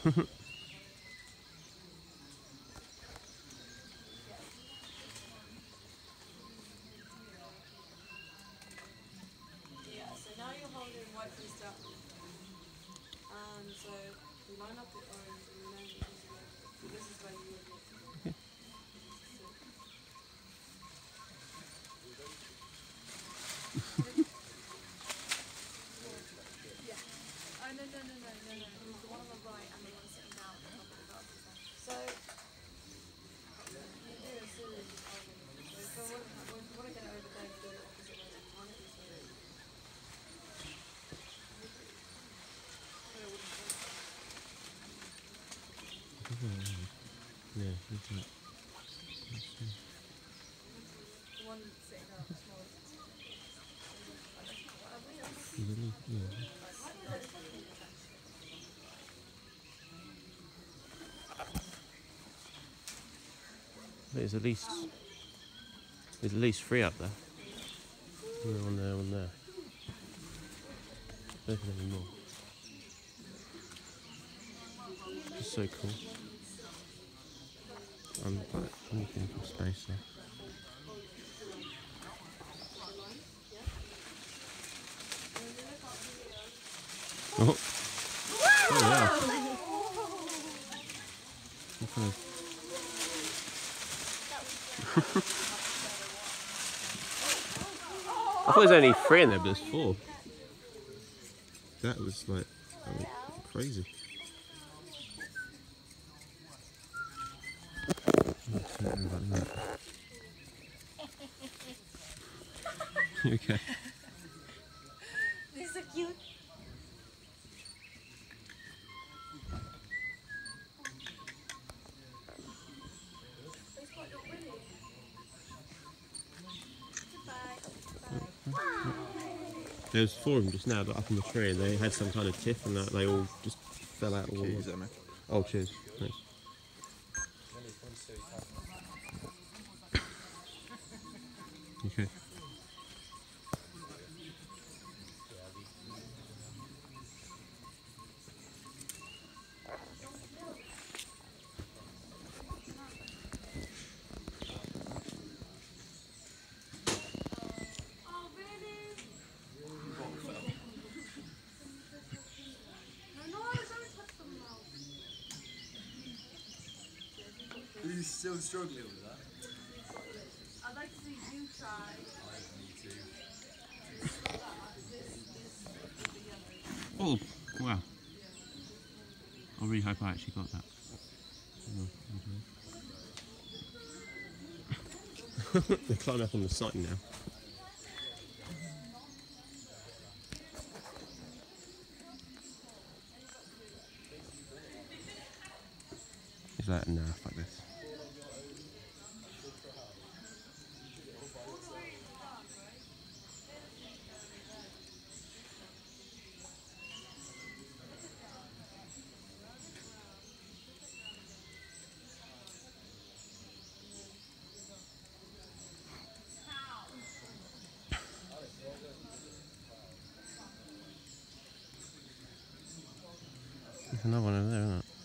So now you're holding white face down. So you line up the orange and then you just go. So this is where you would look. Okay. Yeah. Oh, no. The one on the right and the one sitting down on top of the glasses. So you do a series of arguments. So if I want to get it over there, you do it opposite way. One of these ways. Yeah, look at that. The one sitting down, small. Yeah. There's at least 3 up there. Yeah, one there. Don't think any more. It's so cool. I'm looking for space there. Oh! Oh yeah! Okay. I thought there was only 3 in there, but there's 4. That was like crazy. Okay. They're so cute. There was 4 of them just now, but up in the tree, and they had some kind of tiff, and they all just fell out. Cheers, Emma. Oh, cheers. Thanks. Okay. Are you still struggling with that? I'd like to see you try. Me too. Oh, wow. I really hope I actually got that. They're climbing up on the sign now. Is that enough like this? There's another one over there, isn't it?